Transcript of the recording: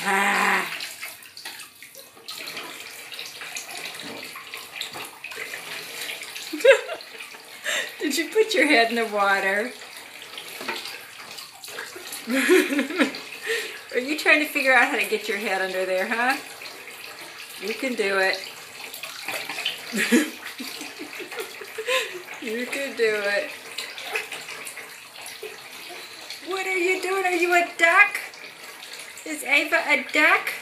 Ah. Did you put your head in the water? Are you trying to figure out how to get your head under there, huh? You can do it. You can do it. What are you doing? Are you a duck? Is Ava a duck?